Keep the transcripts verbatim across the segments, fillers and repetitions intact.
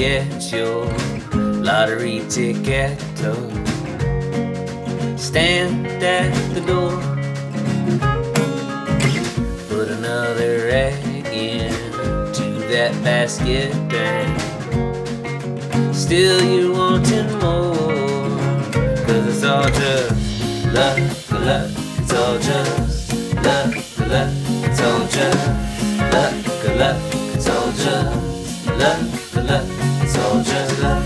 get your lottery ticket. Stand at the door, put another egg into that basket, and still you're wanting more. Cause it's all just luck, luck, it's all just luck, luck, it's all just luck, luck, it's all just luck, luck, it's all just luck.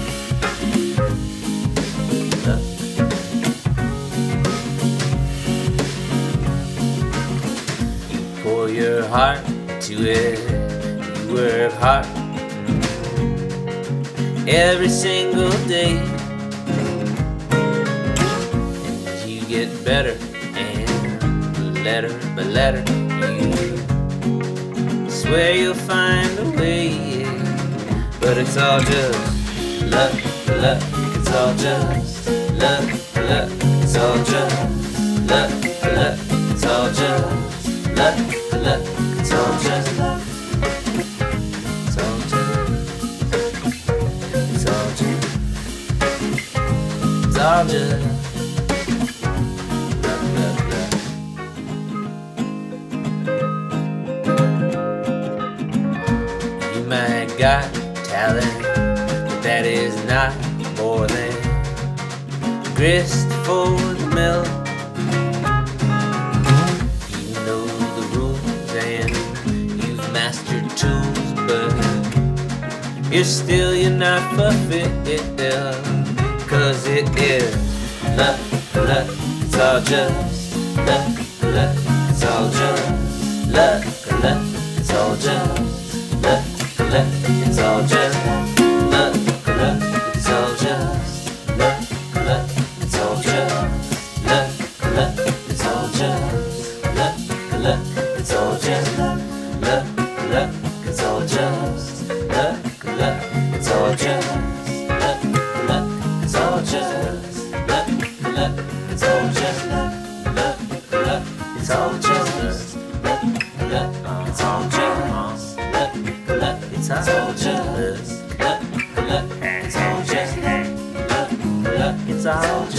Pour your heart to it, you work hard every single day, and you get better, and letter by letter you swear you'll find a way. But it's all just luck, luck, it's all just luck, luck, it's all just luck, luck, it's all just luck, luck, it's all just luck. It's all just, it's all just, it's all just luck, luck, luck. You might got talent, but that is not more than grist for the mill. Tools, but you're still, you're not fulfilled. Cause it is luck, luck, it's all just luck, luck, it's all just luck, luck, it's all just luck, luck, it's all just luck, luck, it's all just luck, luck, it's all just luck, luck, it's all just luck, luck, it's all just luck, luck, it's all just luck, luck, it's all just luck, luck, it's all just luck, luck, it's all just luck, luck, luck, it's all just luck, luck, it's all just luck, luck, it's all just luck, luck, it's all just luck, luck, it's all just